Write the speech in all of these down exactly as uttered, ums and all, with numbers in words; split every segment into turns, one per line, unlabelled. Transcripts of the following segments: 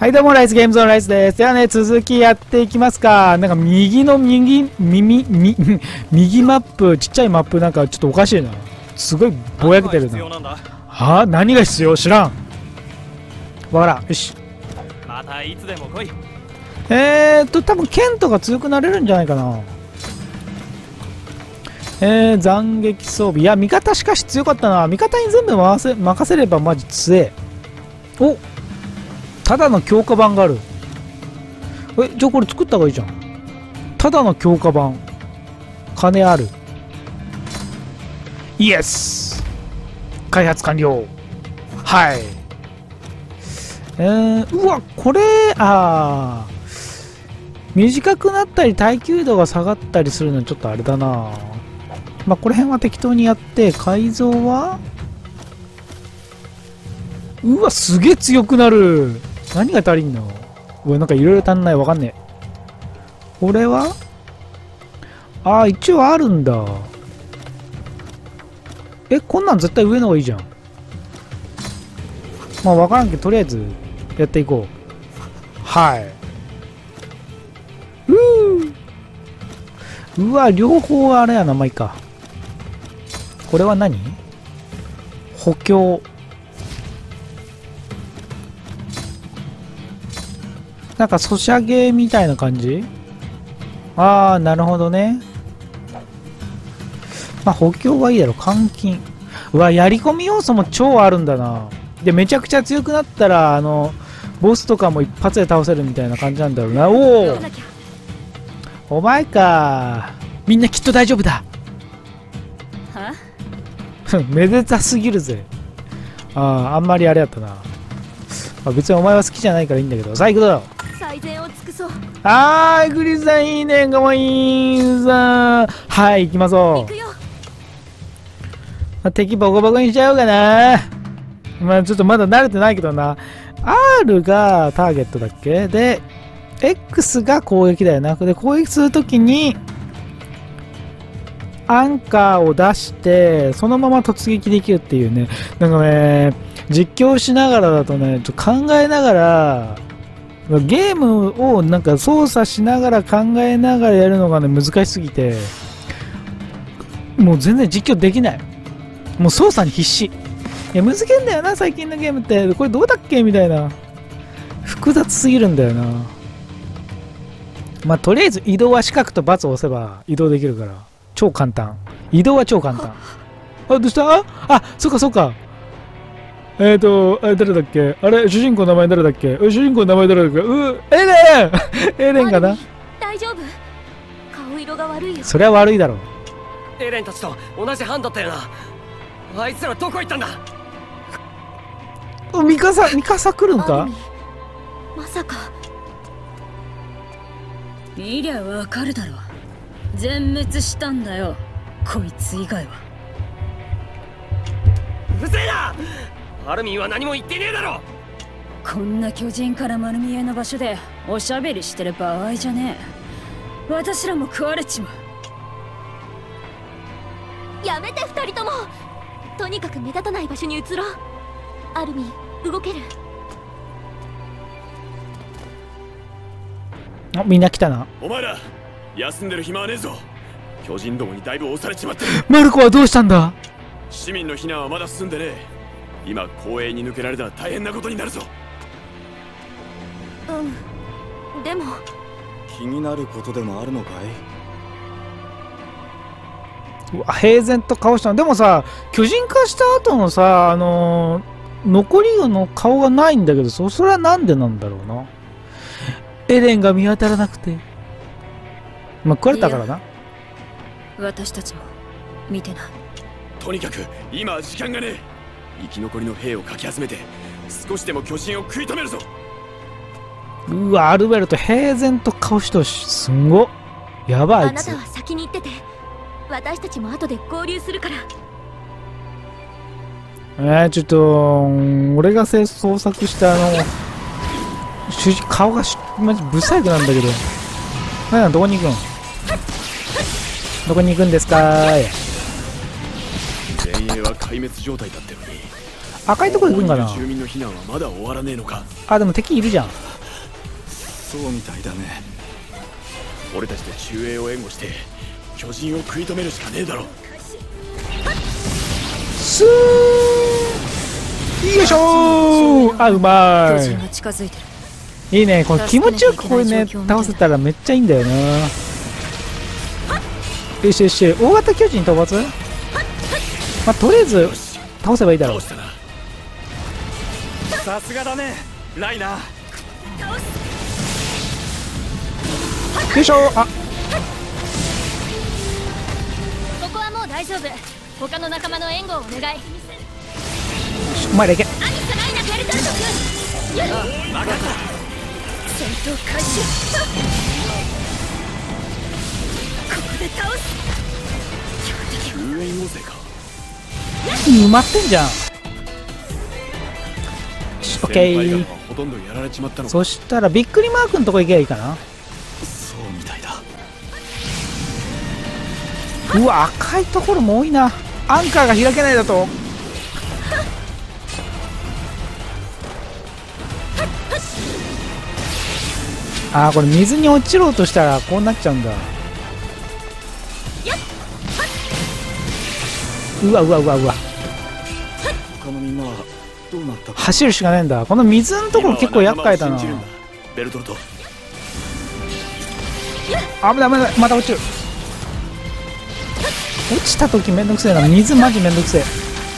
はい、どうも、ライスゲームズのライスです。ではね、続きやっていきますか。なんか、右の右、耳、み、右マップ、ちっちゃいマップ、なんかちょっとおかしいな。すごいぼやけてるな。はあ、何が必要知らん。わからん。よし。
またいつでも来い。
えーっと、多分、剣とか強くなれるんじゃないかな。えー、斬撃装備。いや、味方しかし強かったな。味方に全部回せ、任せればマジ強え。お、ただの強化版がある。え、じゃあこれ作った方がいいじゃん。ただの強化版。金ある。イエス。開発完了。はい。えー、うわ、これ、あー。短くなったり耐久度が下がったりするのはちょっとあれだな。まあ、この辺は適当にやって、改造はうわ、すげえ強くなる。何が足りんの？うわ、なんかいろいろ足んない。わかんねえ。これはああ、一応あるんだ。え、こんなん絶対上の方がいいじゃん。まあ、わからんけど、とりあえず、やっていこう。はい。うーうわ、両方あれやな、まあいいか。これは何？補強。なんかソシャゲみたいな感じ？ああ、なるほどね。まあ補強はいいだろ。換金。うわ、やり込み要素も超あるんだな。で、めちゃくちゃ強くなったら、あの、ボスとかも一発で倒せるみたいな感じなんだろうな。おお、お前か。みんなきっと大丈夫だ。めでたすぎるぜ。ああ、あんまりあれやったな。まあ、別にお前は好きじゃないからいいんだけど。さあ行くぞ。
最善を尽くそう。
はーい、グリスさんいいね。かわいいさ。はい、行きましょう。まあ、敵ボコボコにしちゃおうかな。まあちょっとまだ慣れてないけどな。R がターゲットだっけで、X が攻撃だよな。で、攻撃するときに、アンカーを出して、そのまま突撃できるっていうね。なんかね、実況しながらだとね、ちょっと考えながら、ゲームをなんか操作しながら考えながらやるのがね、難しすぎて、もう全然実況できない。もう操作に必死。いや、難しいんだよな、最近のゲームって。これどうだっけみたいな。複雑すぎるんだよな。まあ、とりあえず移動は四角と×を押せば移動できるから。超簡単。移動は超簡単。あ、どうした？あ、そっかそっか。えーと、あれ誰だっけ？あれ主人公の名前誰だっけ？主人公の名前誰だっけ？う、エレンエレンかな？
大丈夫？顔色が悪いよ。
それは悪いだろう。
エレンたちと同じ班だったよな。あいつらどこ行ったんだ？
ミカサ、ミカサ来るんか？
まさか。
見りゃわかるだろう。全滅したんだよ、こいつ以外は。
うるせえな！アルミンは何も言ってねえだろ。
こんな巨人から丸見えの場所でおしゃべりしてる場合じゃねえ。私らも食われちま
う。やめて二人とも。とにかく目立たない場所に移ろう。アルミン、動ける？
あ、みんな来たな。
お前ら休んでる暇はねえぞ。巨人どもにだいぶ押されちまってる。
マルコはどうしたんだ？
市民の避難はまだ進んでねえ。今公営に抜けられたら大変なことになるぞ。
うん、でも
気になることでもあるのかい？
うわ、平然と顔したの。でもさ、巨人化した後のさ、あのー、残りの顔がないんだけど、そ、それはなんでなんだろうな。エレンが見当たらなくて。まあ、食われたからな。
私たちも見てない。
とにかく今は時間がねえ。生き残りの兵をかき集めて少しでも巨人を食い止めるぞ。
うわ、アルベルト平然と顔してほしい。すんご。やばい。あいつ。
あなたは先に行ってて、私たちも後で合流するから。
えー、ちょっと俺が創作したあの主人顔がしマジブサイクなんだけど。なんどこに行くん？どこに行くんですかーい。
前衛は壊滅状態だったのに。
赤いとこ行くんかな。
住民の避難はまだ終わらねえのか。
あ、でも敵いるじゃん。
そうみたいだね。
俺たちで中衛を援護して巨人を食い止めるしかねえだろ。
スーよいしょー。あ、うま
巨人が
い。
近づいてる。
いいね、この気持ちよくこれね倒せたらめっちゃいいんだよな。よしよし、大型巨人討伐。まあとりあえず倒せばいいだろう。
倒したな。さすがだねライナー。
よいしょ。あ、
ここはもう大丈夫。他の仲間の援護をお願い。
お前らいけ。
アニスライナベルトルト君。よっ、
分かった。
戦闘開始。ここで倒す。
救援要請か。
埋まってんじゃん。オッケ
先輩方
ー。
はほとんどやられちまったのか。
そしたらびっくりマークのとこ行けばいいかな。
そうみたいだ。
うわ、赤いところも多いな。アンカーが開けないだと。あー、これ水に落ちろうとしたらこうなっちゃうんだ。うわうわうわうわ、
他のみんなはどうなったか。
走るしかないんだ。この水のところ結構厄介だな。
今は仲間を信じるんだベルトルト。
あ、危ない危ない、また落ちる。落ちた時めんどくせえな。水マジめんどくせえ。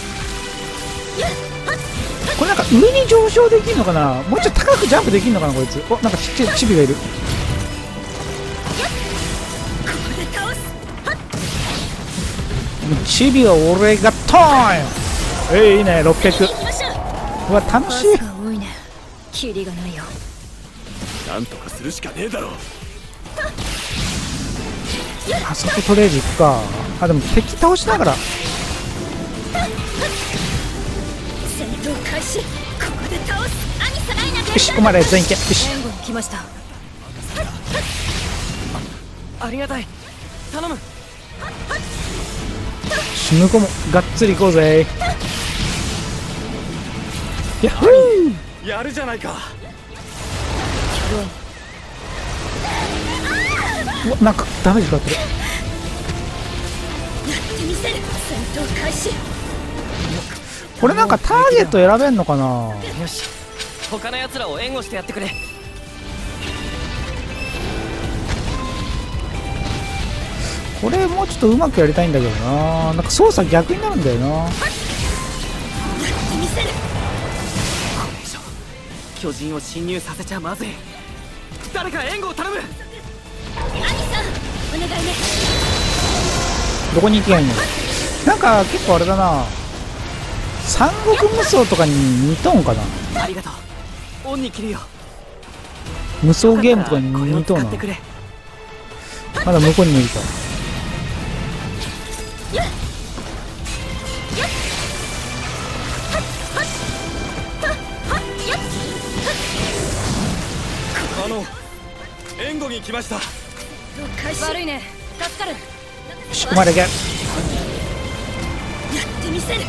これなんか上に上昇できるのかな。もうちょっと高くジャンプできるのかなこいつ。お、なんかちっちゃいチビがいる。チビは俺がトーン。えいいね、ろっぴゃく。うわ楽しい。
数が多いね。キリがないよ。
なんとかするしかねえだろ。
あそことりあえず行くか。あ、でも敵倒しながら。
戦闘開始。ここで倒す。アニスライナベルトルト君。
よし、お前ら全員行け。よし、
援護に来ました。
ありがたい。頼む。
向こうもがっつり行こうぜ。やっほー。
やるじゃないか。
うわ、なんかダメージかかってる。
やってみせる。戦闘開始。
これなんかターゲット選べんのかな。
よし、他の奴らを援護してやってくれ。
これもうちょっとうまくやりたいんだけどな。なんか操作逆になるんだよな。
やってみせる。
巨人を侵入させちゃまずい。誰か援護を頼む。
アニさん、お願いね。
どこに行けばいいの。なんか結構あれだな。三国無双とかに似とんかな。
ありがとう。恩に切るよ。
無双ゲームとかに似とんな。
これを使ってくれ。
まだ向こうにもいるか。
あの援護に来ました。
悪いね。助かる。
よし、お前だけ。
やってみせる。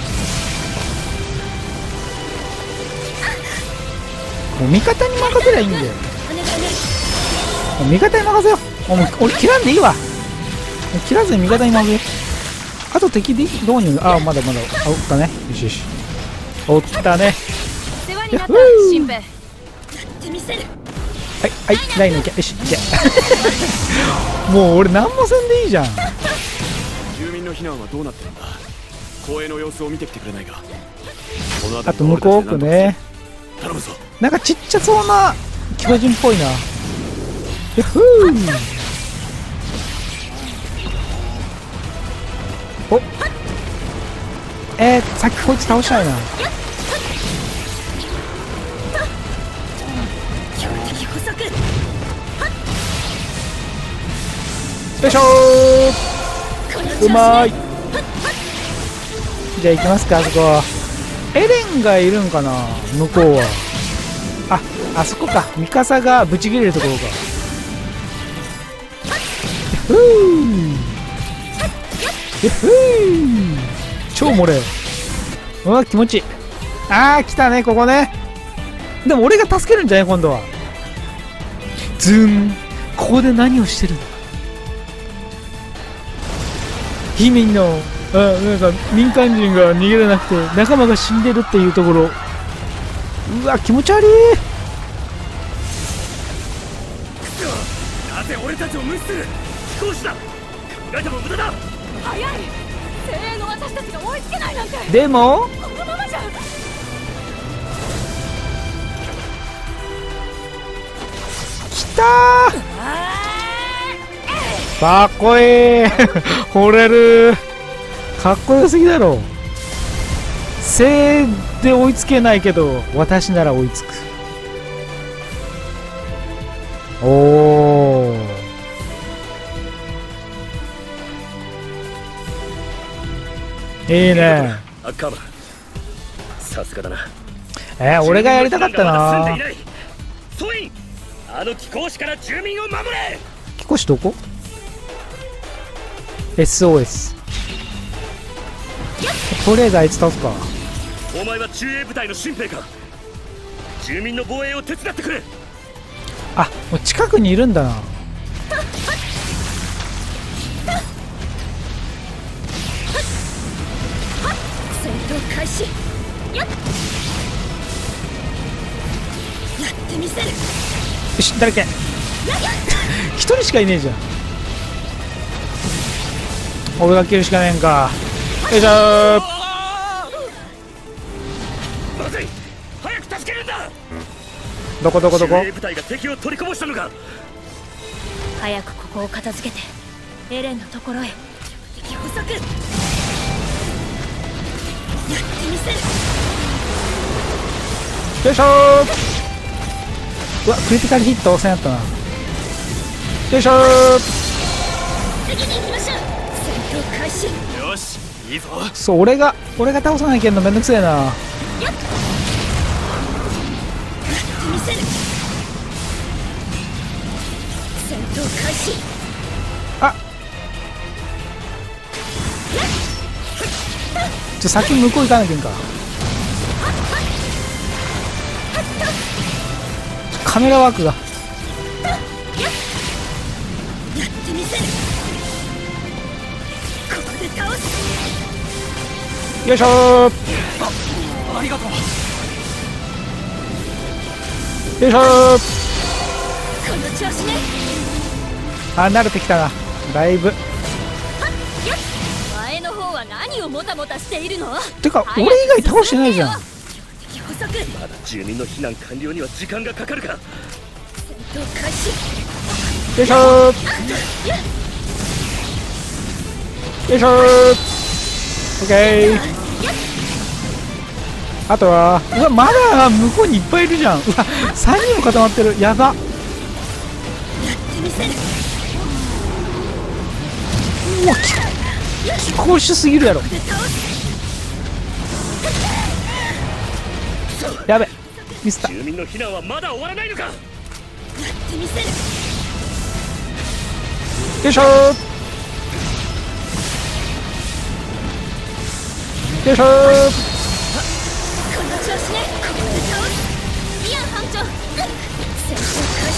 もう味方に任せりゃいいんだよ。
お願いね。
もう味方に任せよう。もう俺切らんでいいわ。もう切らずに味方に任せよう。あと敵でどこにいる。あ、まだまだ。あ、おったね。よしよし。おったね。
世話になった
やっほー。
新兵。
やってみせる。
はいはい、ラインいけ。よし、いけ。もう俺何もせんでいいじゃん。
住民の避難はどうなってるんだ。公園の様子を見てきてくれないか。この辺り
あと向こう奥ね。
頼むぞ。
なんかちっちゃそうな巨人っぽいな。ヤッフー。お、えー、さっきこいつ倒したいな。
標的捕捉。
よいしょー。うまい。じゃあ行きますか。あそこエレンがいるんかな。向こうはあ、あそこか。ミカサがブチ切れるところか。ふーふー超漏れ。うわ気持ちいい。あー来たねここね。でも俺が助けるんじゃない今度は。 ズン。ここで何をしてるの？ヒミンのあなんか民間人が逃げれなくて仲間が死んでるっていうところ。うわ気持ち悪い。
なぜ俺たちを無視する？飛行士だ。考えても無駄だ。
早い。精鋭の私たちが追いつけないなんて。
でも
このままじゃ。
きたー。かっこいい。惚れる。かっこよすぎだろ。精鋭で追いつけないけど私なら追いつく。おお。いいね。
アッカーマン、さすがだな。
えー、俺がやりたかったな。
ソイン、あの貴公子から住民を守れ。
貴公子どこ？ エスオーエス。 とりあえずあいつ倒すか。
お前は中衛部隊の新兵か。住民の防衛を手伝ってくれ。
あ、もう近くにいるんだな。
戦闘開始。やっやってみせる。
よし、誰け一人しかいねえじゃん。俺が切るしかねえんか。よいしょー。
まずい、早く助けるんだ。
どこどこどこ？
中衛部隊が敵を取りこぼしたのか。
早くここを片付けてエレンのところへ。敵捕捉。やってみせる。
よいしょー。うわ、クリティカルヒット汚染やったな。よいしょー。
次に行きましょう。戦闘開始。
よし、いいぞ。
そう、俺が俺が倒さなきゃいけんのめんどくせえな。
やってみせる。戦闘開始。
あちょ先向こう行かなきゃいけんか。カメラワークが。
やってみせる。ここで倒す。
よいしょー。
ありがとう。
よいしょー。
この調子ね。
あ、慣れてきたなだいぶ。
前の方は何をもたもたしているの？
てか俺以外倒してないじゃん。
敵捕捉。
まだ住民の避難完了には時間がかかるか。
戦闘開始。
よいしょー。よいしょー。オッケー。あとはうわまだ向こうにいっぱいいるじゃん。うわさんにんも固まってる。やば。
やってみせる。
うわ貴公子すぎるやろ。
で倒す。
やべミスった。
住民の避難はまだ終わらないのか。
やってみせる。
よいしょー。よいしょー。
この調子ね。ここで倒す。
イアン班長。
戦闘開始。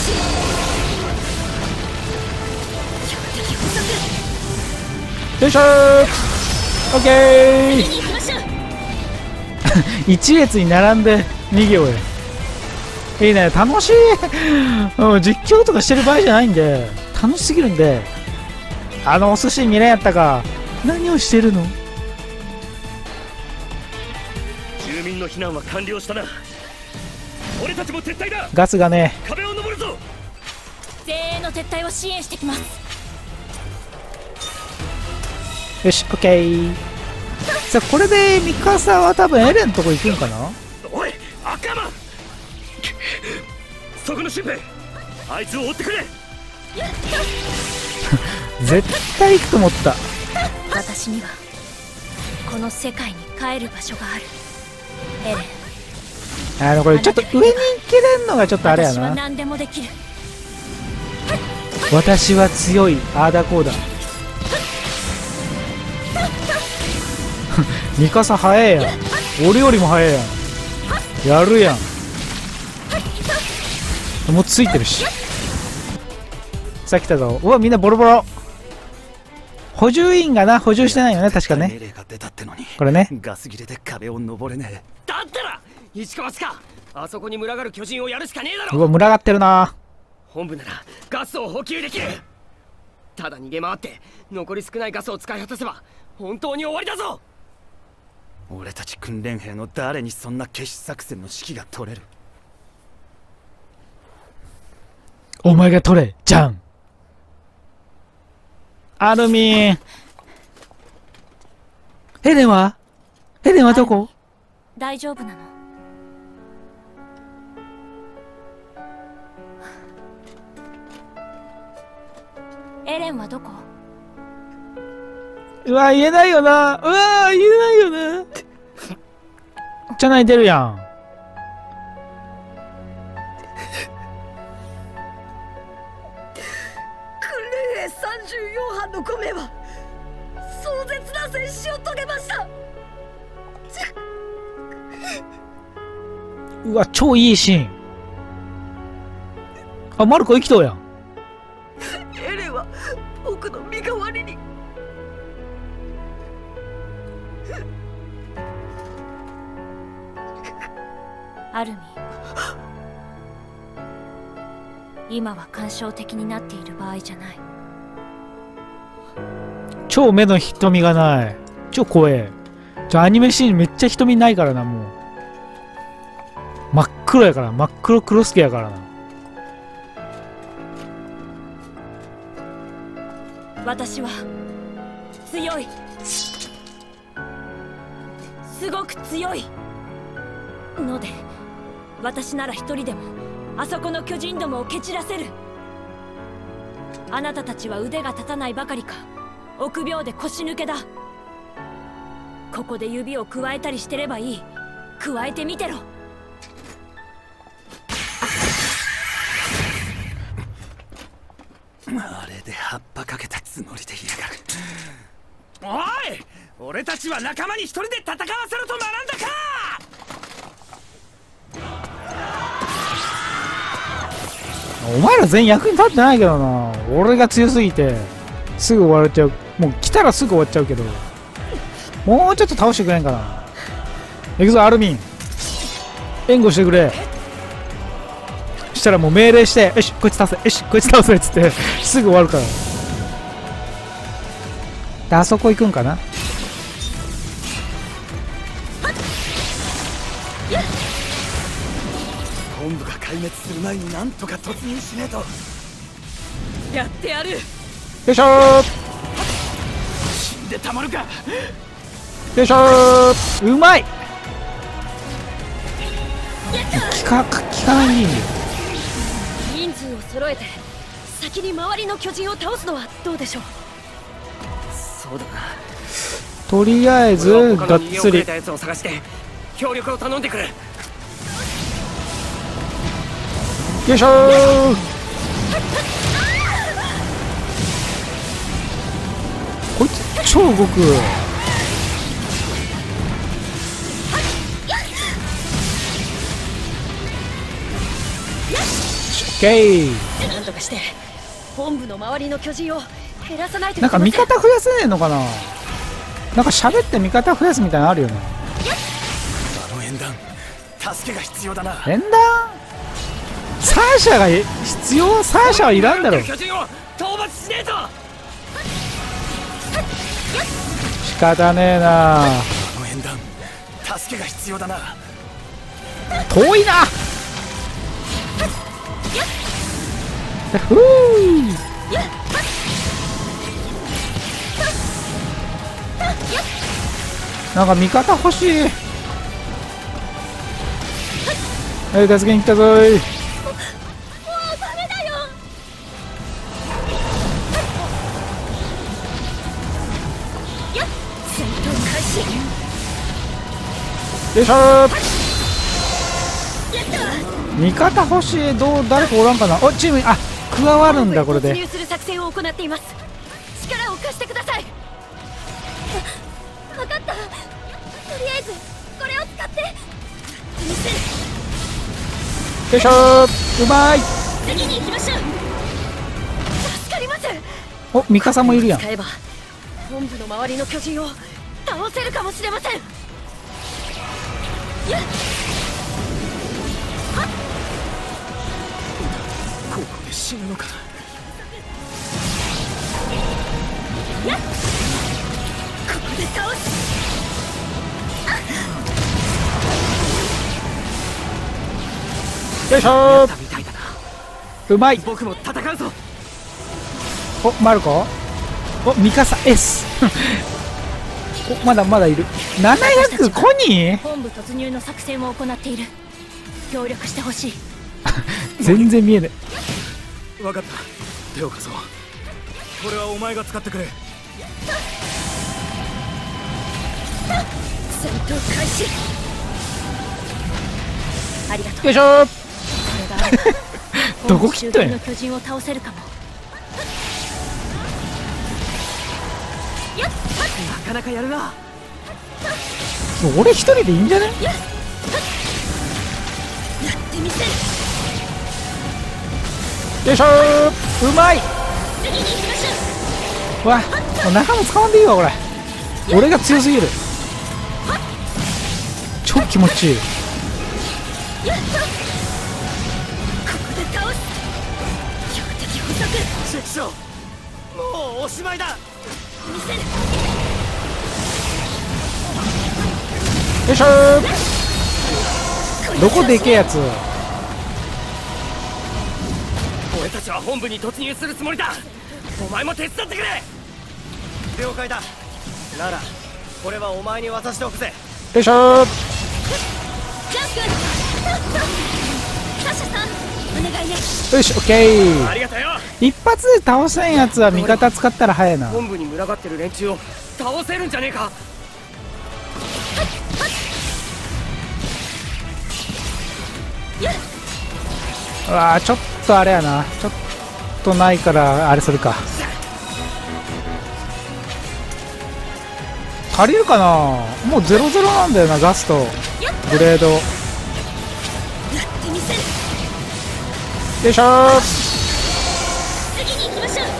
標的捕捉。
よいしょー。オッケー。
次に行きましょう。
一列に並んで逃げようよ。いいね、楽しい。うん、実況とかしてる場合じゃないんで楽しすぎるんで。あのお寿司見れんやったか。何をしてるの？
住民の避難は完了したな。俺たちも撤退だ。
ガスがね。
壁を登るぞ。
精鋭の撤退を支援してきます。
よし、オッケー。さあこれでミカサは多分エレンのとこ行くんかな。
おい、アッカーマン。そこの新兵、あいつを追ってくれ。
絶対行くと思った。
私にはこの世界に帰る場所がある。エレン、
あのこれちょっと上に行けれんのがちょっとあれやな。
私は何でもできる。
私は強い。あーだこうだ。ミカサ早えやん。俺よりも早えやん。やるやん。もうついてるし。 さあ来たぞ。うわ、みんなボロボロ。補充員がな、補充してないよね、確かね。
命令が出たってのに
これね。
ガス切れで壁を登れね
だったら石川か、あそこに群がる巨人をやるしかねえだろ。
うわ、群がってるな。
本部ならガスを補給できる。ただ逃げ回って残り少ないガスを使い果たせば本当に終わりだぞ。
え。俺たち訓練兵の誰にそんな消し作戦の指揮が取れる。
お前が取れ、じゃん。アルミン。ヘレンはヘレンはどこ？
大丈夫なの？エレンはどこ？
うわ、言えないよな。うわ、言えないよな。じゃない、出るやん。
さんじゅうよんはんのごめいは壮絶な戦死を遂げました。
うわ、超いいシーン。あ、マルコ生きとうやん。
エレンは僕の身代わりに。
アルミン、今は感傷的になっている場合じゃない。
超目の瞳がない。超怖え。じゃアニメシーンめっちゃ瞳ないからな、もう。真っ黒やから、真っ黒クロスケやからな。
私は強い。すごく強いので、私なら一人でもあそこの巨人どもを蹴散らせる。あなたたちは腕が立たないばかりか臆病で腰抜けだ。ここで指をくわえたりしてればいい。くわえてみてろ。
あれで葉っぱかけたつもりでいやがる。
おい、俺たちは仲間に一人で戦わせろと学んだか。
お前ら全員役に立ってないけどな。俺が強すぎてすぐ終われちゃう。もう来たらすぐ終わっちゃうけど、もうちょっと倒してくれんかな。行くぞアルミン、援護してくれ。そしたらもう命令して、よしこいつ倒せ、よしこいつ倒せっつってすぐ終わるから。であそこ行くんかな。
本部が壊滅する前になんとか突入しねえと。
やってやる。
よいしょー、
死んでたまるか。
よいしょー、うまい。効か、効かないんだよ。
人数を揃えて先に周りの巨人を倒すのはどうでしょう。
そうだな。
とりあえずがっつり。
たやつを探して協力を頼んでくる。
よいしょー。こいつ超動く。オッケー。
なんとかして本部の周りの巨人を減らさないと。
なんか味方増やせねえのかな。なんか喋って味方増やすみたいなのあるよね。
あの縁談助けが必要だな。
縁談サーシャが必要。サーシャはいらんだろ。
巨人を討伐しねえと。
仕方ねえな。
あの縁談助けが必要だな。
遠いな。ふう。なんか味方欲しい。はい、助けに来たぞい。よいしょー。味方欲しい。どう、誰かおらんかな。お、チーム、あ、加わるんだこれで。
突入する作戦を行っています。力を貸してください。
分かった。とりあえずこれを使って。
よいしょー。うまい。
次に行きましょう。
お、ミカサもいるやん。
使えば本部の周りの巨人を倒せるかもしれません。やっ
ここで死ぬのか。
やっここで倒す。
よいしょ
みたいだな。
ー。うまい。
僕も戦うぞ。
お、マルコ。お、ミカサ S。お、まだまだいる。ななひゃくコニー。
本部突入の作戦を行っている。協力してほしい。
全然見えない。
分かった。手を貸そう。これはお前が使ってくれ。
戦闘開始。ありがとう。
よいしょー。
これがあれば
どこ切ったんや
本部周辺の巨人を倒せるかも。やっ
なかなかやるな。
俺一人でいいんじゃね。
やってみせる。
よいしょー。うまい。
次に行きましょ
うわ、もう仲間使わんでいいわこれ。俺が強すぎる。超気持ちいい。
う。やっとここで倒す。強敵捕捉。
チェクション、もうおしまいだ。
見せる。
よいしょー。どこでけえやつ。
俺たちは本部に突入するつもりだ。お前も手伝ってくれ。
了解だ。ならこれはお前に渡しておくぜ。
よいしょー。
ジャンプ。サシャさんお願いね。
よし、オッケー。
ありがとうよ。
一発で倒せんやつは味方使ったら早いな。
本部に群がってる連中を倒せるんじゃねえか。
うわー、ちょっとあれやな。ちょっとないからあれするか。足りるかな。もうゼロゼロなんだよな、ガスとグレード。よ
やってみせる。
いしょー。
次に行きましょう。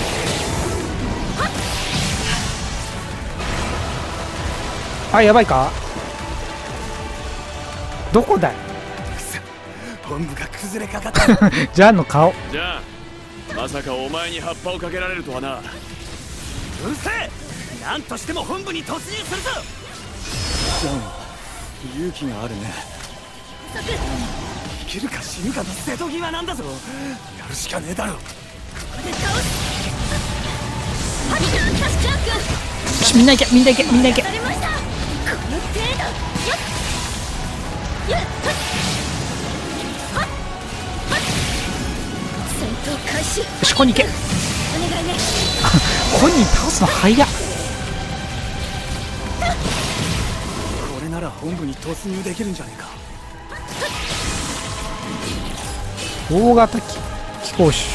あ、やばいか。どこだよ。
本部が崩れかかった。
ジャンの顔。
じゃあまさかお前に葉っぱをかけられるとはな。
うるせえ。なんとしても本部に突入するぞ。
ジャンは勇気があるね。
生きるか死ぬかの瀬戸際なんだぞ。やるしかねえだろ。
ここで倒す。ハリカーンキャッシュラック。
よし、みんな行け、みんな行け、みんな行け。
されました。この程度。やっやっはっはっ戦闘開始。
よし、ここに行け。
お願いね。
ここに倒すの早っ。
これなら本部に突入できるんじゃねえか。
大型機機構士。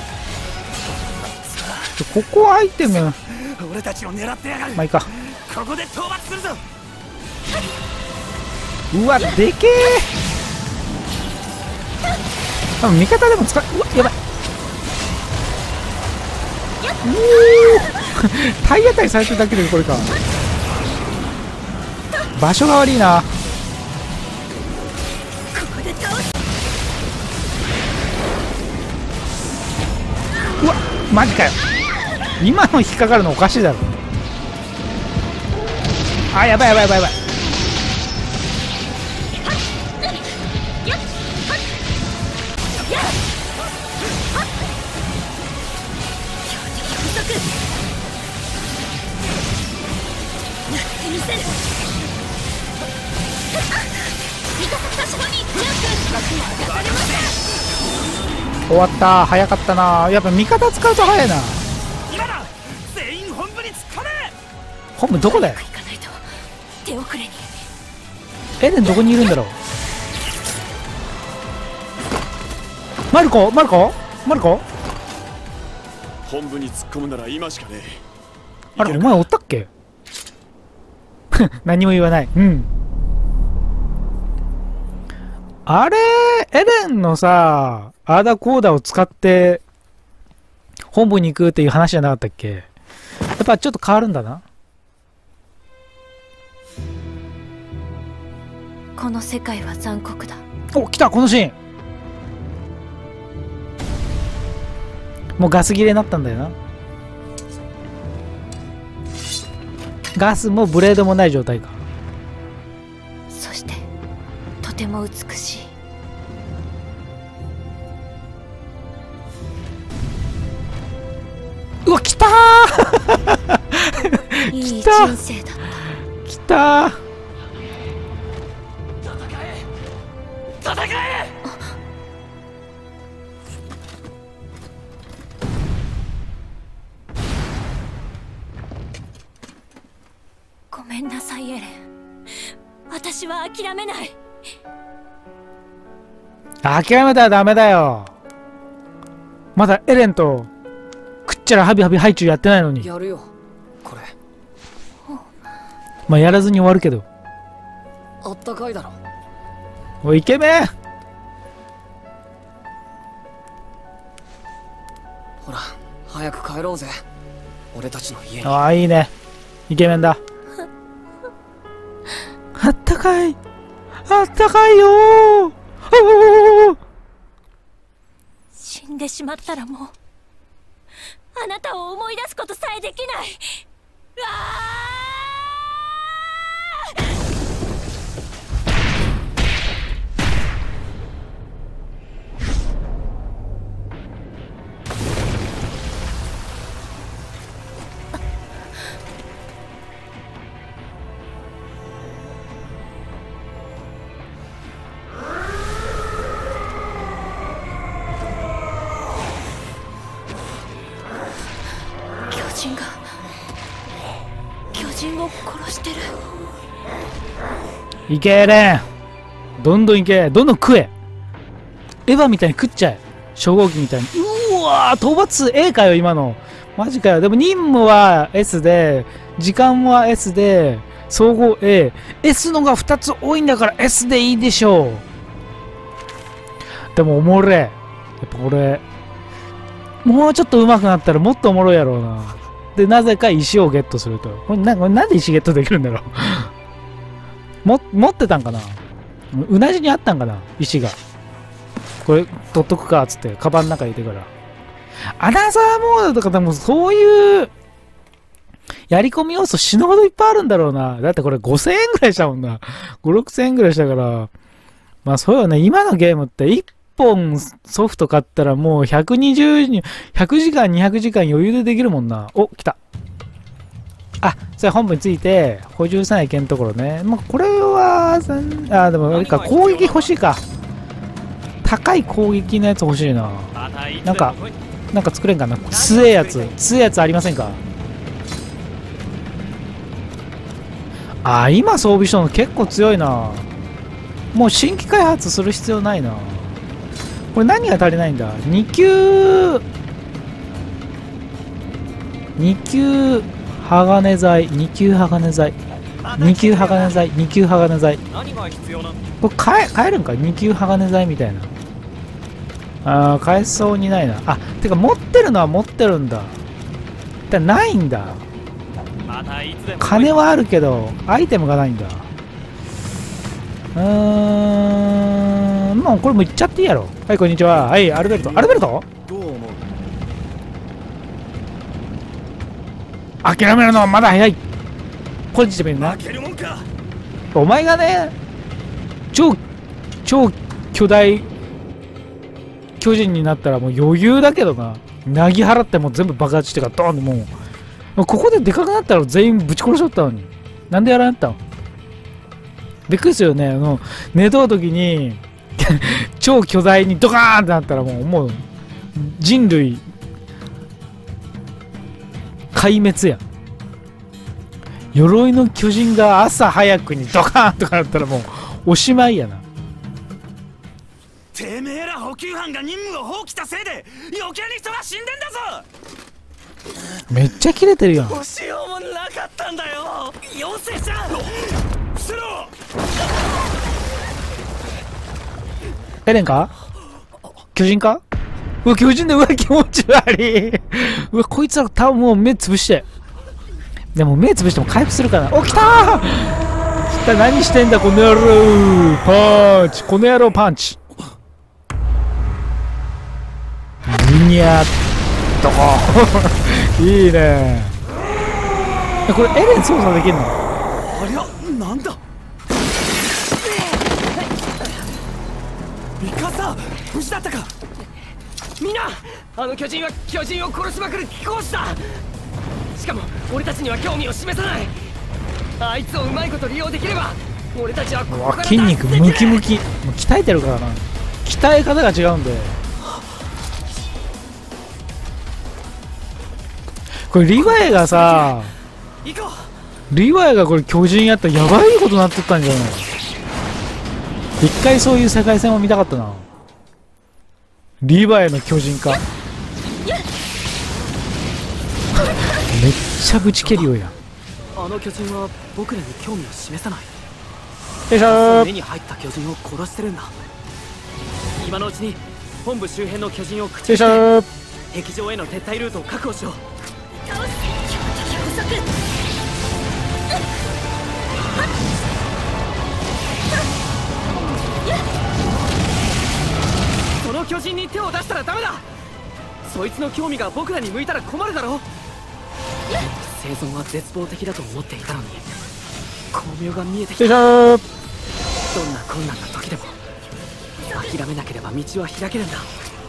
ちょここアイテム。
俺たちを狙ってやがる。
まあいいか。
ここで討伐するぞ。
うわ、でけえ。多分味方でも使う。うわ、やばい。うお体当たりされてるだけでこれか。場所が悪いな。
ここで倒す。
うわ、マジかよ。今の引っかかるのおかしいだろ。あ、やばいやばいやばいやばい。終わった。早かったな。やっぱ味方使うと早いな。
今だ。全員本部に突っ込め。
本部どこだよ。
行かないと手遅れに。
エレンどこにいるんだろう。マルコマルコマルコ。
本部に突っ込むなら今しかねえ。
あれお前おったっけ。何も言わない。うん。あれエレンのさ、アーダコーダを使って本部に行くっていう話じゃなかったっけ？やっぱちょっと変わるんだな。
この世界は残酷だ。
お、来たこのシーン。もうガス切れになったんだよな。ガスもブレードもない状態か。
そしてとても美しい。
うわ、来たー
いい人
来た
生だった。
来たー。
戦え！
ごめんなさいエレン。私は諦めない。
諦めたらダメだよ。まだエレンとくっちゃらハビハビハイチュウやってないのに。
やるよこれ。
まあやらずに終わるけど。
あったかいだろ。
おいイケメン。
ほら早く帰ろうぜ、俺たちの家に。
ああいいね、イケメンだ。あったかい、あったかいよー。
死んでしまったらもうあなたを思い出すことさえできない。うわ巨人が巨人を殺してる。
いけエレン、どんどんいけ、どんどん食え。エヴァみたいに食っちゃえ、初号機みたいに。うわー、討伐 A かよ今の。マジかよ。でも任務は エス で、時間は エス で、総合 A。S のがふたつ多いんだから エス でいいでしょう。でもおもれ。やっぱこれもうちょっと上手くなったらもっとおもろいやろうな。でなぜか石をゲットすると。これ な, これなんで石ゲットできるんだろうも持ってたんかな、うなじにあったんかな石が。これ取っとくかっつってカバンの中に入れてから。アナザーモードとかでもそういうやり込み要素死ぬほどいっぱいあるんだろうな。だってこれごせんえんぐらいしたもんな。ご、ろくせんえんぐらいしたから。まあそうよね。今のゲームっていっぽんソフト買ったらもうひゃくにじゅう、ひゃくじかん、にひゃくじかん余裕でできるもんな。お、来た。あ、それ本部について補充さないけんところね。まあこれは、あ、でもあれか、攻撃欲しいか。高い攻撃のやつ欲しいな。なんか、なんか作れんかな。強えやつ。強えやつありませんか？あ、今装備したの結構強いな。もう新規開発する必要ないな。これ何が足りないんだ？に級に級鋼材、に級鋼材、に級鋼材、に級鋼材。これ買え、買えるんか？に級鋼材みたいな。ああ、買えそうにないな。あ、てか持ってるのは持ってるんだ。だないんだ。金はあるけどアイテムがないんだ。うーん、もうこれもいっちゃっていいやろ。はい、こんにちは。はい、アルベルト。アルベルト？
どう思う？
諦めるのはまだ早い。ポジティブにな。お前がね、超超巨大巨人になったらもう余裕だけどな。なぎ払ってもう全部爆発してからドーンってもう、ここででかくなったら全員ぶち殺しとったのに。なんでやらんやったの？びっくりするよね。あの寝とう時に超巨大にドカーンってなったらもうもう人類壊滅や。鎧の巨人が朝早くにドカーンとかなったらもうおしまいやな。
てめえら補給班が任務を放棄したせいで余計に人が死んでんだぞ。
めっちゃキレてるやん。
どうしようもなかったんだよ。妖精ちゃん伏せろ。
エレンか？巨人か？ うわ巨人で、うわ気持ち悪い。うわこいつら多分もう目つぶして、でも目つぶしても回復するかな。お来たー、来た。何してんだこの野郎。パンチ、この野郎パンチ。ぐにゃっといいね。これエレン操作できるの？
ありゃなんだ。ミカサ無事だったか。
みんな、あの巨人は巨人を殺しまくる貴公子だ。しかも俺たちには興味を示さない。あいつをうまいこと利用できれば俺たちはここから
筋肉ムキムキ。もう鍛えてるからな。鍛え方が違うんで。これリヴァイがさ、
行こ
リヴァイがこれ巨人やったらやばいことになっとったんじゃない？一回そういう世界線を見たかったな。リヴァイの巨人化。めっちゃぶち蹴りよや。
あの巨人は僕らに興味を示さない。
よいしょー。
目に入った巨人を殺してるんだ。今のうちに本部周辺の巨人を駆逐
よいしょー。
して壁上への撤退ルートを確保しよう。その巨人に手を出したらダメだ。そいつの興味が僕らに向いたら困るだろう。生存は絶望的だと思っていたのに光明が見えてきた。
よいしょー。
どんな困難な時でも諦めなければ道は開けるんだ。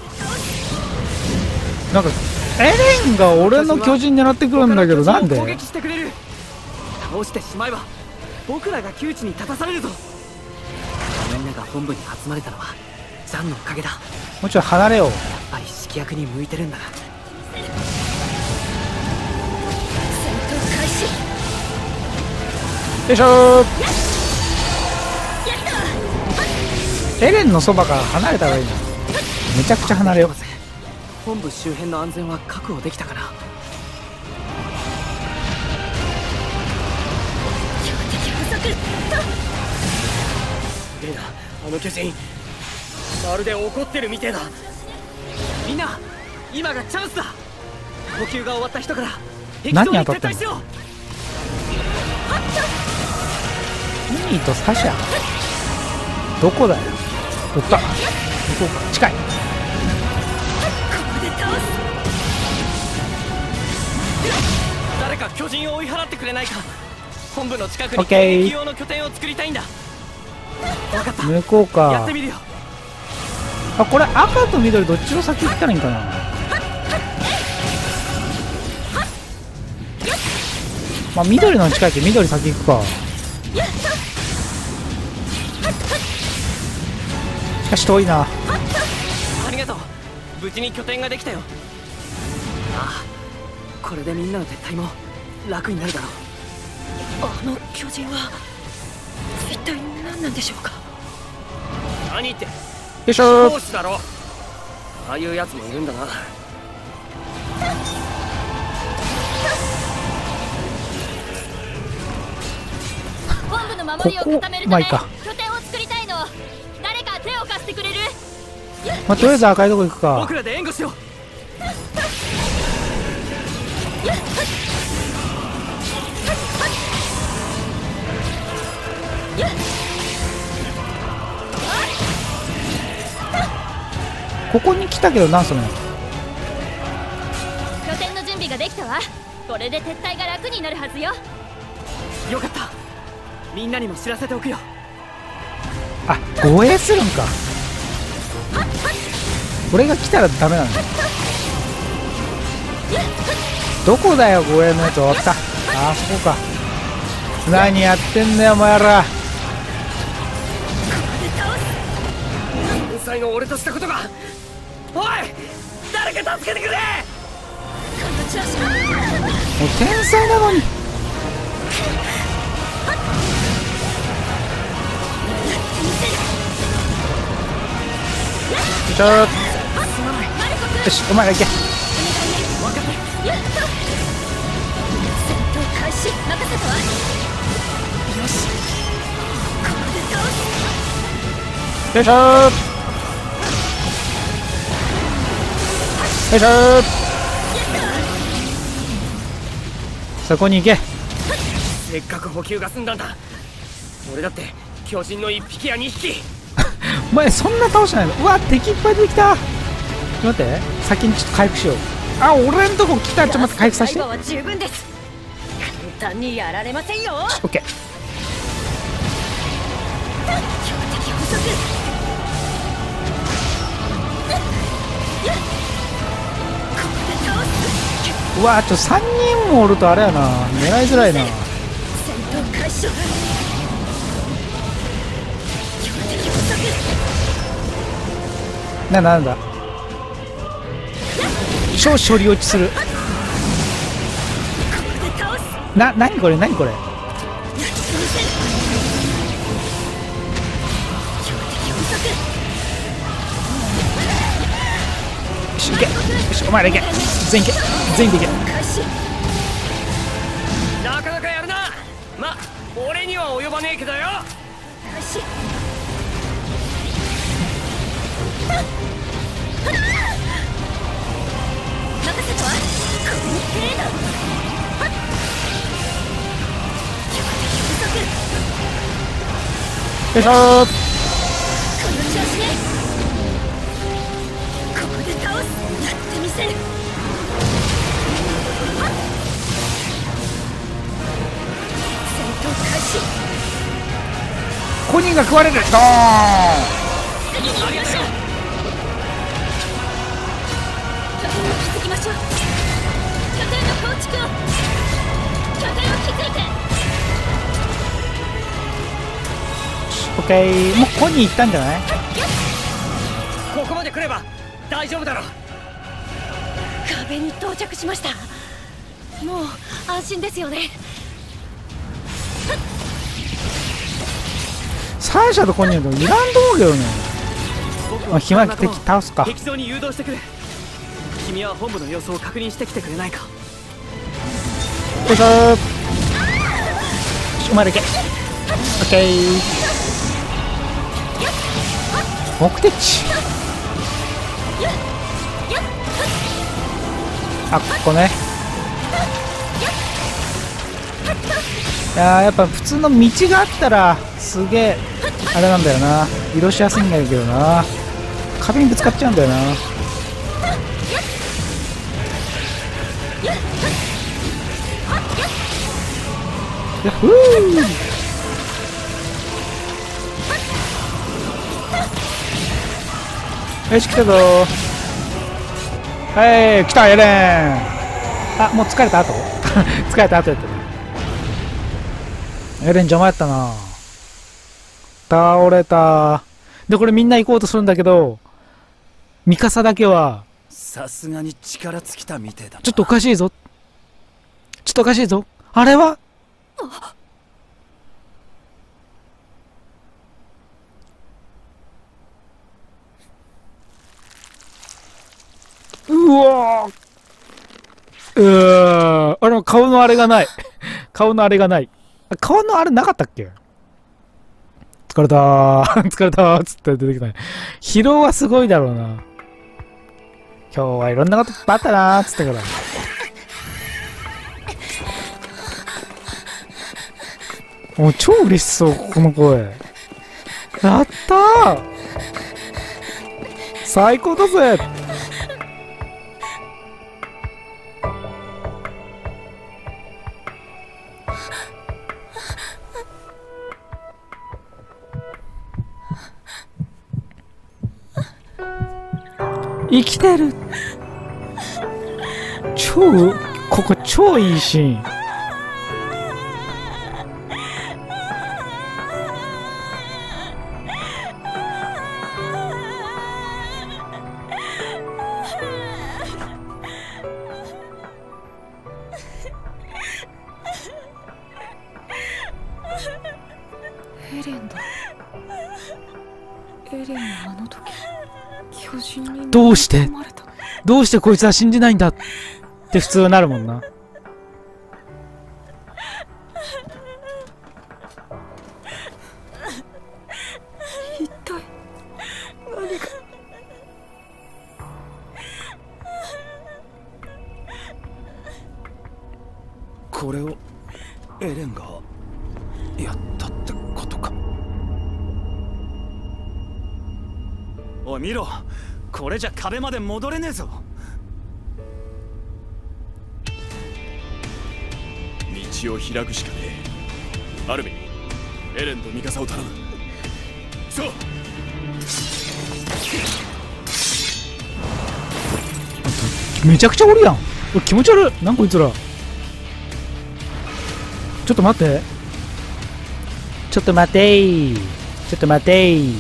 なんかエレンが俺の巨人狙ってくるんだけど、なんで？
攻撃してくれる。倒してしまえば僕らが窮地に立たされるぞ。みんなが本部に集まれたのはジャンのおかげだ。
もうちょい離れよう。
やっぱり指揮役に向いてるんだな。
よいしょー。エレンのそばから離れた方がいいな。めちゃくちゃ離れよう。
本部周辺の安全は確保できたかな。
すげえな、あの巨人まるで怒ってるみてえだ。
みんな今がチャンスだ。補給が終わった人から
何
壁
当たったの？
上に撤退しよう。
ミーとサシャどこだよ。おった。行こうか。近い。
誰か巨人を追い払ってくれないか。本部の近くに
オッケー
攻撃用の拠点を作りたいんだ。分かった、
向こうか
やって。みるよ。
あ、これ赤と緑どっちの先行ったらいいんかな。まあ緑の近いけど緑先行くか。しかし遠いな。
ありがとう、無事に拠点ができたよ。ああ、これでみんなの撤退も楽になるだろう。
あの巨人は一体何なんでしょうか。
何言って、
よいしょー。
講師だろ。ああいうやつもいるんだな。
本部の守りを固めるため
まあいいか。
拠点を作りたいの。誰か手を貸してくれる？
まあとりあえず赤いとこ行くか。
僕らで援護しよう。
ここに来たけどなんするの？
拠点の準備ができたわ。これで撤退が楽になるはずよ。
よかった、みんなにも知らせておくよ。
あ、護衛するんか。俺が来たらダメなの。どこだよ護衛のやつ。終わった。あそこか。何やってんだよお前ら。
天才の俺としたことが。おい、誰か助けてくれ。
もう天才なのに。ちょっとよし、お前ら行け。
開始任せたわ。よし、ここで倒す。
よいしょー。 いしょー。そこに行け。
せっかく補給が済んだんだ。俺だって巨人のいっぴきやにひき。
お前そんな倒してないの？うわ敵いっぱい出てきた。ちょっと待って、先にちょっと回復しよう。あ、俺んとこ来た。ちょっと待って回復させて。
今は十分です。簡単にやられませんよ。
オッケー。
強敵捕捉。
うわちょっとさんにんもおるとあれやな、狙いづらいな。
戦闘開始。強敵捕捉。
な、なんだ少々処理落ちする。な、なにこれなにこれ。よし、いけ。よし、お前らいけ。全員いけ。全員でいけ。
なかなかやるな。ま、俺には及ばねえけどよ。
開始。任せたわ。この程度。強敵捕捉。
よいしょー。
この調子でここで倒す。やってみせる。戦闘開始。
コニーが食われる。ドーン。
次に行きましょう。拠点を築きましょう。拠点の構築を。拠点を築いて。
オッケー。もうコニー行ったんじゃない？
ここまで来れば大丈夫だろう。
壁に到着しました。もう安心ですよね。
サーシャとコニーのいらんと思うけどね。まあ、暇敵倒すか。
敵場に誘導してくれ。君は本部の様子を確認してきてくれないか。
よいしょー。よし、お前らいけ。オッケー。目的地。あ、ここね。いやー、やっぱ普通の道があったらすげえあれなんだよな、移動しやすいんだけどな、壁にぶつかっちゃうんだよな。ヤッフー。よし、来たぞー。はい、来たエレン。あ、もう疲れた後疲れた後やったね。エレン邪魔やったな。倒れた。で、これみんな行こうとするんだけど、ミカサだけは
さすがに力尽きたみてえだな。
ちょっとおかしいぞ。ちょっとおかしいぞ。あれはうわー、うー、あれ、顔のあれがない顔のあれがない。顔のあれなかったっけ。疲れたー疲れたーっつって出てきたね。疲労はすごいだろうな。今日はいろんなことあったなーっつったから。もう超嬉しそう、この声。やったー、最高だぜ。生きてる。超、ここ超いいシーン。
エレンだ。エレンはあの時巨人に
どうしてどうしてこいつは信じないんだって普通なるもんな。
一体何が。
これをエレンがやったってことか。おい見ろ、これじゃ壁まで戻れねえぞ。
道を開くしかねえ。アルミン、エレンとミカサを頼む。そう。
めちゃくちゃおるやん。気持ち悪い。なんこいつら。ちょっと待って。ちょっと待てー。ちょっと待てー。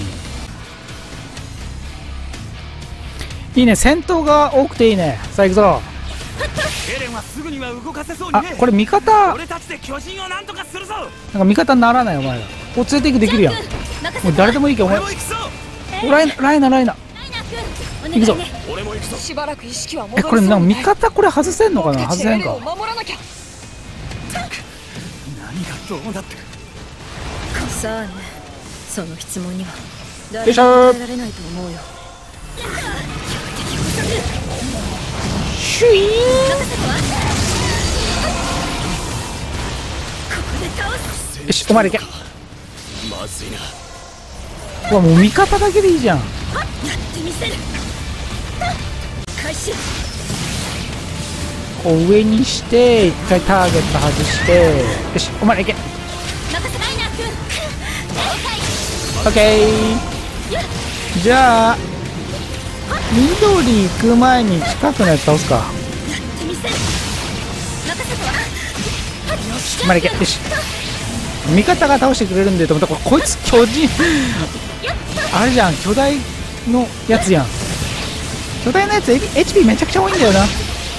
いいね、戦闘が多くていいね。さあ行くぞ。
エレンはすぐには動かせそうに
あ、
ねえ。
これ味方。
俺たちで巨人をなんとかするぞ。
なんか味方にならないお前ら。お連れていくできるやん。もう誰でもいいけどお前。
俺も行くぞ。
ライナライナライナ。行くぞ。
俺も行くぞ。
しばらく意識は
え、これなんか味方これ外せんのかな。
僕た
外せんか。
ちエレンを守らなきゃ。
何がどうなってる。
さあね、その質問には
よ
誰
いしょー。
も答えられないと思うよ。
シュイーン。よし、お前ら行け。
まずいな。
うわ、もう味方だけでいいじゃん。こう上にして一回ターゲット外して、よし、お前ら行け。オッケー。じゃあ緑行く前に近くのやつ倒すか。お前ら行け。よし、味方が倒してくれるんでと思ったら、こいつ巨人あれじゃん、巨大のやつやん。巨大なやつ エイチピー めちゃくちゃ多いんだよな。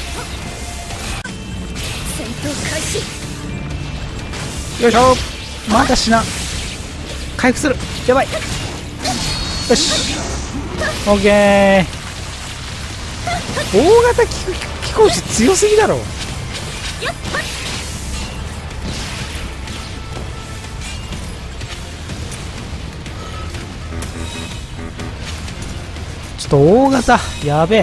よいしょ。まだ死な。回復する。やばい。よし、オッケー。大型機構士強すぎだろ。ちょっと大型やべえ。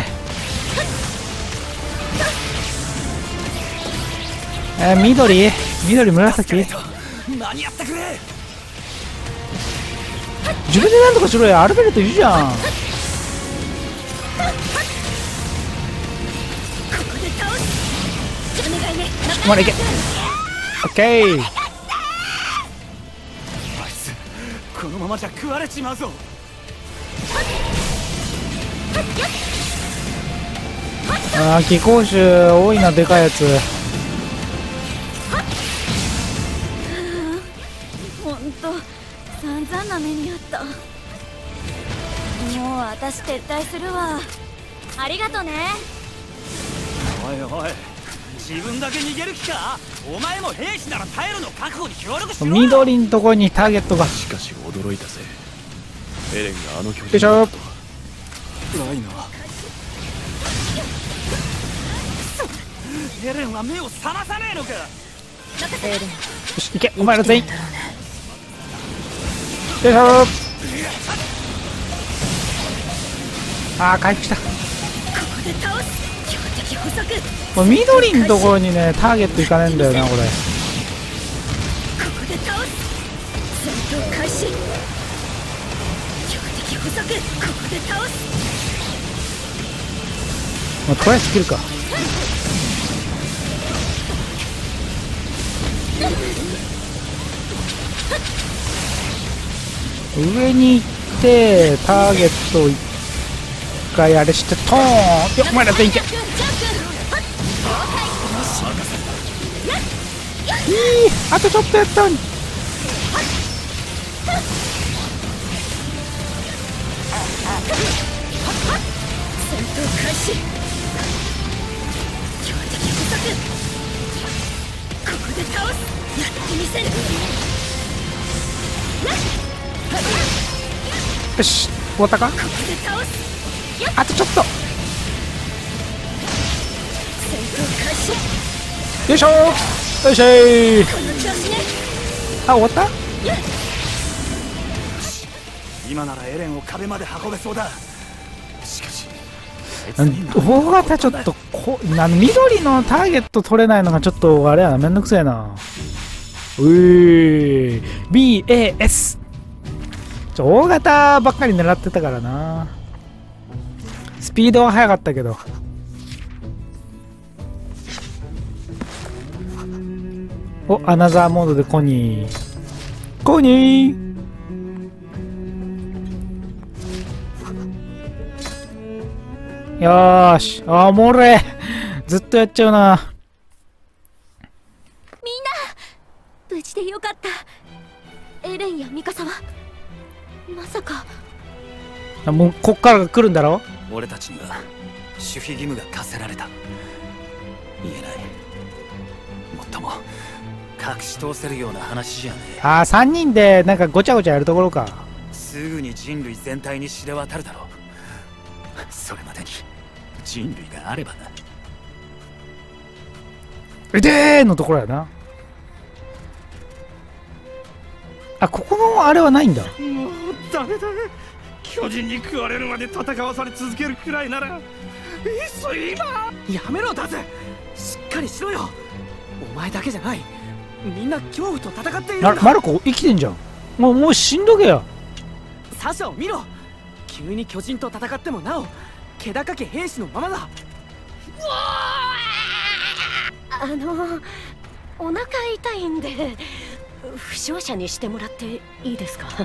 えー、緑緑紫。
何やってくれ。
自分でなんとかしろよ。アルベルトいるじゃん。お前らいけ。オッケー。
あいつこのままじゃ食われちまうぞ。
ああ、気候種多いな、でかいやつ。
ほんと散々な目にあった。もう私撤退するわ。ありがとね。
おいおい、自分だけ逃げる気か。お前も兵士なら耐えるの確保に協力しろ。
緑のところにターゲットが。
しかし驚いたぜ。エレンがあの巨人
よいしょ。
ライナエレンは目を覚まさねえのか。
よし、行け。お前ら全員。よいしょ。ああ、回復した。これ緑のところにね、ターゲットいかねえんだよな、これ。まあ、トライスキルか。上に行ってターゲットを一回あれしてトーン。よっ、お前ら全員いけ。いい、あとちょっとやったのに。よし、終わったか。あとちょっと。よいしょー。よいしょー。あ、終わった。
今ならエレンを壁まで運べそうだ。しかし
大型ちょっとこあの緑のターゲット取れないのがちょっとあれやな、めんどくせえな。うー ビーエーエス ちょ大型ばっかり狙ってたからな。スピードは速かったけど。お、アナザーモードでコニーコニーよーし、あーもれずっとやっちゃうな。
みんな無事でよかった。エレンやミカサはまさか。
あ、もうこっからが来るんだろ。
俺たちには守秘義務が課せられた。言えない、もっとも隠し通せるような話じゃねえ。
あーさんにんでなんかごちゃごちゃやるところか。
すぐに人類全体に知れ渡るだろう。それまでに人類があればな。
うでーのところやな。あ、ここのあれはないんだ。
もうダメだ。巨人に食われるまで戦わされ続けるくらいならいっそ今。
やめろダズ、しっかりしろよ。お前だけじゃない、みんな恐怖と戦っているんだ。
マルコ生きてんじゃん。もうもう死んどけや。
サシャを見ろ。急に巨人と戦ってもなお気高き兵士のままだ。
あのお腹痛いんで負傷者にしてもらっていいですか？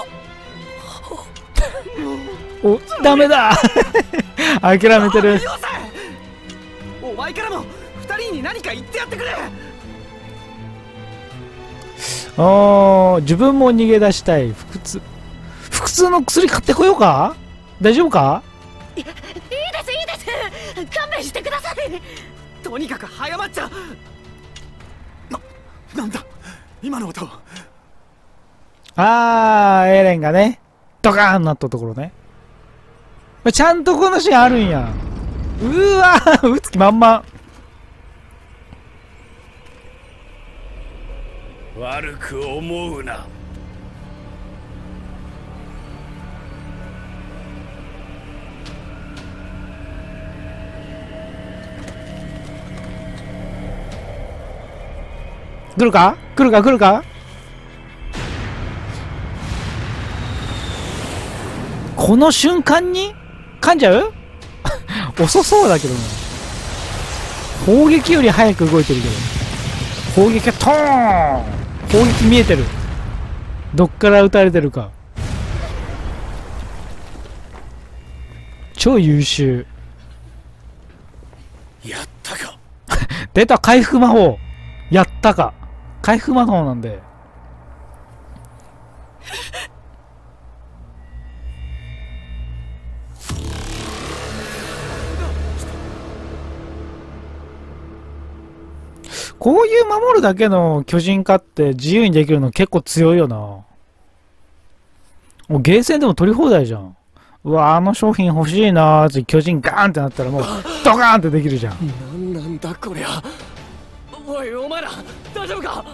お、ダメだ諦めてる。
お前からも二人に何か言ってやってくれ。
あー自分も逃げ出したい。腹痛腹痛の薬買ってこようか。大丈夫か？
いいですいいです勘弁してください。
とにかく早まっちゃ。
な、なんだ今の音。
あーエレンがねドカーンなったところね。ちゃんとこのシーンあるんや。うーわー撃つ気満々。
悪く思うな。
来るか来るか来るか。この瞬間に噛んじゃう遅そうだけどね。砲撃より早く動いてるけど。砲撃がトーン。砲撃見えてる。どっから撃たれてるか。超優秀。
やったか
出た回復魔法。やったか。回復魔法なんで。こういう守るだけの巨人化って自由にできるの結構強いよな。もうゲーセンでも取り放題じゃん。うわ、あの商品欲しいなーって巨人ガーンってなったらもうドカーンってできるじゃん。
なんなんだこりゃ。おいお前ら大丈夫か。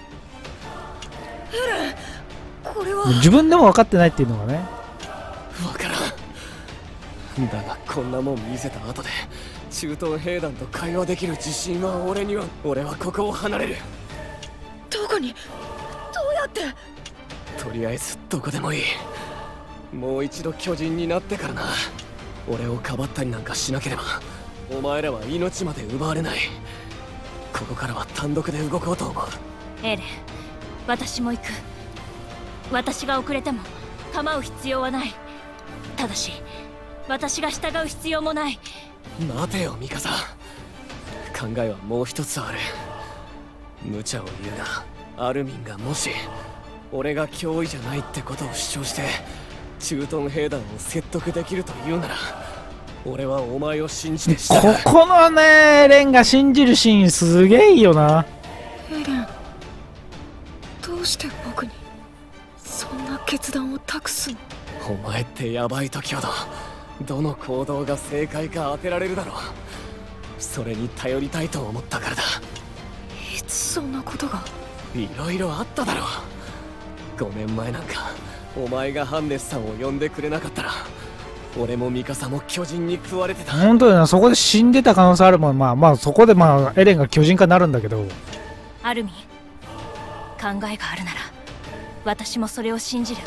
エレンこれは
自分でも分かってないっていうのがね。
わからん。だがこんなもん見せた後で駐屯兵団と会話できる自信は俺には。俺はここを離れる。
どこにどうやって。
とりあえずどこでもいい。もう一度巨人になってからな。俺をかばったりなんかしなければお前らは命まで奪われない。ここからは単独で動こうと思う。
エレン私も行く。私が遅れても構う必要はない。ただし私が従う必要もない。
待てよミカサ。考えはもう一つある。無茶を言うがアルミンがもし俺が脅威じゃないってことを主張して駐屯兵団を説得できると言うなら俺はお前を信じて従う。
ここのねレンが信じるシーンすげえいいよな。
エレンどうして僕にそんな決断を託すの。
お前ってヤバい時ほどどの行動が正解か当てられるだろう。それに頼りたいと思ったからだ。
いつそんなことが。
いろいろあっただろう。ごねんまえなんかお前がハンネスさんを呼んでくれなかったら俺もミカサも巨人に食われてた。
本当だな、そこで死んでた可能性あるもん。まあまあそこでまあエレンが巨人化になるんだけど。
アルミン、考えがあるなら私もそれを信じる。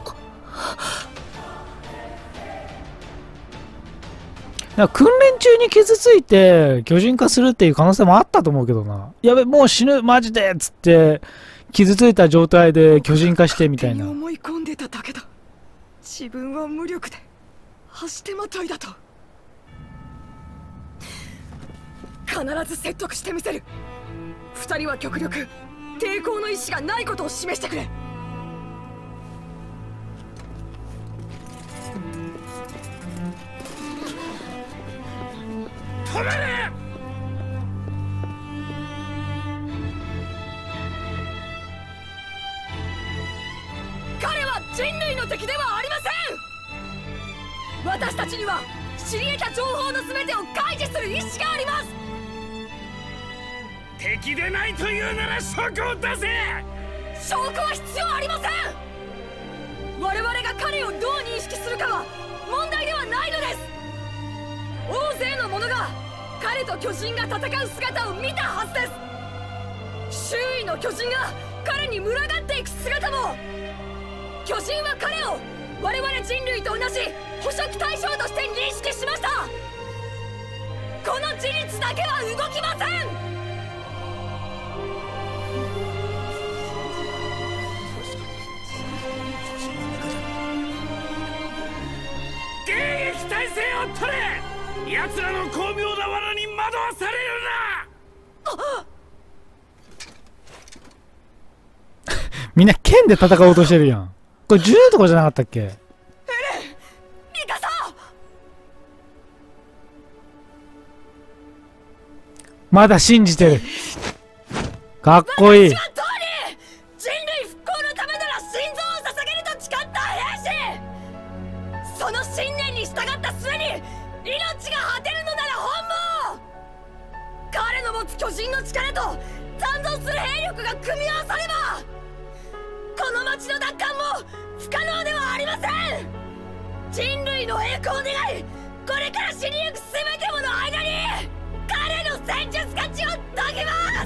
なんか訓練中に傷ついて巨人化するっていう可能性もあったと思うけどな。やべ、もう死ぬマジでっつって傷ついた状態で巨人化してみたいな。
思い込んでただけだ。自分は無力で走ってまたいだと。必ず説得してみせる。二人は極力抵抗の意志がないことを示してくれ。
止めれ！
彼は人類の敵ではありません。私たちには知り得た情報の全てを開示する意志があります。
敵でないというなら証拠を出せ。
証拠は必要ありません。我々が彼をどう認識するかは問題ではないのです。大勢の者が彼と巨人が戦う姿を見たはずです。周囲の巨人が彼に群がっていく姿も、巨人は彼を我々人類と同じ捕食対象として認識しました。この事実だけは動きません。
迎撃態勢を取れ。奴らの巧妙な罠に惑わされるな。
みんな剣で戦おうとしてるやん。これ銃とかじゃなかったっけ？エレン、
ミカサ！
まだ信じてる。かっこいい。
私は通り、人類復興のためなら心臓を捧げると誓った兵士。その信念に従った末に命が果てるのなら本望。彼の持つ巨人の力と残存する兵力が組み合わされば、この町の奪還も不可能ではありません。人類の栄光を願い、これから死にゆく全てもの間に彼の戦術価値を解きます。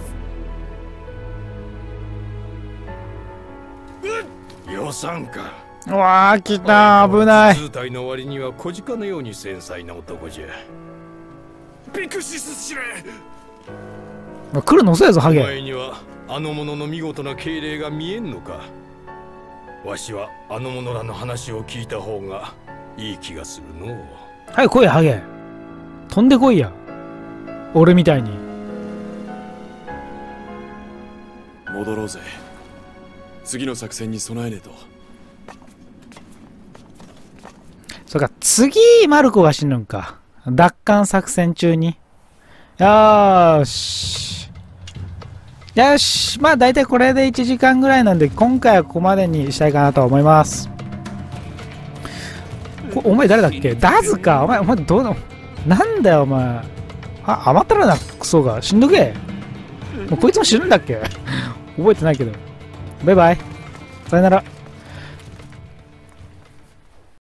予算か。
うわあ、来た。危ない。
図体の割には小鹿のように繊細な男じゃ。ビクシス司令。
来るの遅いぞハゲ。
お前にはあの者の見事な敬礼が見えんのか。わしはあの者らの話を聞いた方がいい気がするの。
はい、来いやハゲ。飛んでこいや。俺みたいに。
戻ろうぜ。次の作戦に備えねえと。
そうか、次マルコが死ぬんか。奪還作戦中に。よーし。よし。まあ大体これでいちじかんぐらいなんで、今回はここまでにしたいかなと思います。お前誰だっけ？ダズか。お前、お前どうの、なんだよお前。あ、甘ったらなクソが。死んどけ。もうこいつも死ぬんだっけ覚えてないけど。バイバイ。さよなら。